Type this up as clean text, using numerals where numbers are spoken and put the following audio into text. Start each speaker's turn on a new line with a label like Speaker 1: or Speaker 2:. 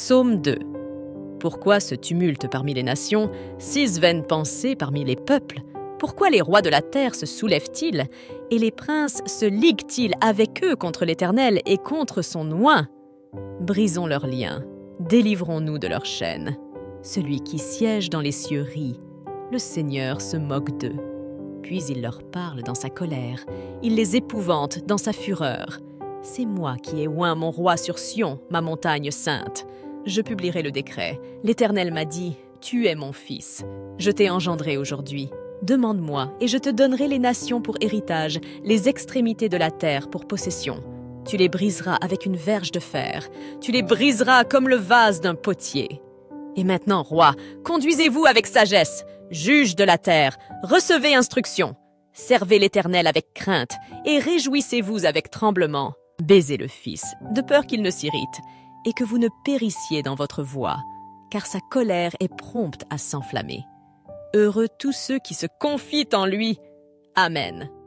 Speaker 1: Psaume 2. Pourquoi ce tumulte parmi les nations, si vaines pensées parmi les peuples? Pourquoi les rois de la terre se soulèvent-ils, et les princes se liguent-ils avec eux contre l'Éternel et contre son oint? Brisons leurs liens, délivrons-nous de leurs chaînes. Celui qui siège dans les cieux rit, le Seigneur se moque d'eux. Puis il leur parle dans sa colère, il les épouvante dans sa fureur. C'est moi qui ai oint mon roi sur Sion, ma montagne sainte. Je publierai le décret. L'Éternel m'a dit, « Tu es mon fils. Je t'ai engendré aujourd'hui. Demande-moi, et je te donnerai les nations pour héritage, les extrémités de la terre pour possession. Tu les briseras avec une verge de fer. Tu les briseras comme le vase d'un potier. Et maintenant, roi, conduisez-vous avec sagesse. Juge de la terre, recevez instruction. Servez l'Éternel avec crainte, et réjouissez-vous avec tremblement. Baisez le Fils, de peur qu'il ne s'irrite, et que vous ne périssiez dans votre voie, car sa colère est prompte à s'enflammer. Heureux tous ceux qui se confient en lui. Amen.